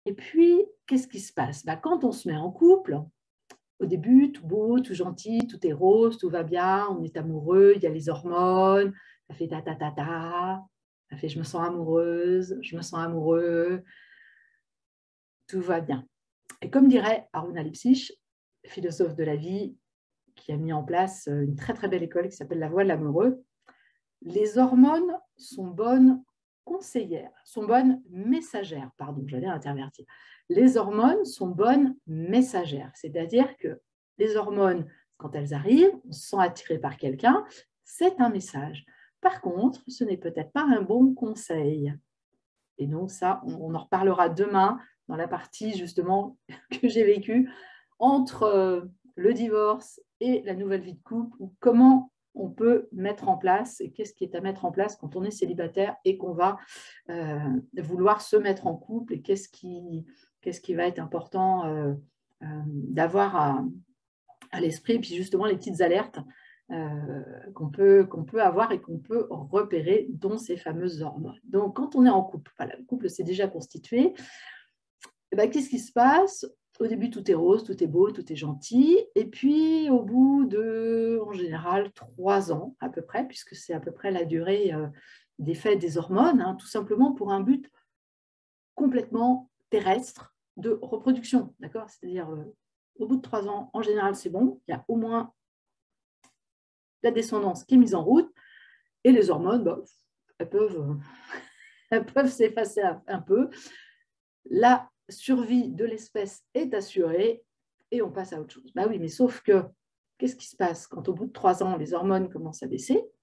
Et puis, qu'est-ce qui se passe? Quand on se met en couple, au début, tout beau, tout gentil, tout est rose, tout va bien, on est amoureux, il y a les hormones, ça fait ta ta ta ta, ça fait je me sens amoureuse, je me sens amoureux, tout va bien. Et comme dirait Aruna Lipsich, philosophe de la vie, qui a mis en place une très très belle école qui s'appelle la Voie de l'amoureux, les hormones sont bonnes conseillères, sont bonnes messagères, pardon, j'allais intervertir. Les hormones sont bonnes messagères, c'est-à-dire que les hormones, quand elles arrivent, on se sent attiré par quelqu'un, c'est un message. Par contre, ce n'est peut-être pas un bon conseil. Et donc ça, on en reparlera demain dans la partie justement que j'ai vécue entre le divorce et la nouvelle vie de couple, ou comment on peut mettre en place et qu'est-ce qui est à mettre en place quand on est célibataire et qu'on va vouloir se mettre en couple, et qu'est-ce qui va être important d'avoir à l'esprit, et puis justement les petites alertes qu'on peut avoir et qu'on peut repérer, dont ces fameuses hormones. Donc, quand on est en couple, voilà, le couple s'est déjà constitué, qu'est-ce qui se passe? Au début, tout est rose, tout est beau, tout est gentil. Et puis, au bout de, en général, 3 ans à peu près, puisque c'est à peu près la durée d'effet des hormones, hein, tout simplement pour un but complètement terrestre de reproduction. D'accord? C'est-à-dire, au bout de 3 ans, en général, c'est bon. Il y a au moins la descendance qui est mise en route. Et les hormones, elles peuvent s'effacer un peu. La survie de l'espèce est assurée et on passe à autre chose. Oui, mais sauf que, qu'est-ce qui se passe quand au bout de 3 ans, les hormones commencent à baisser?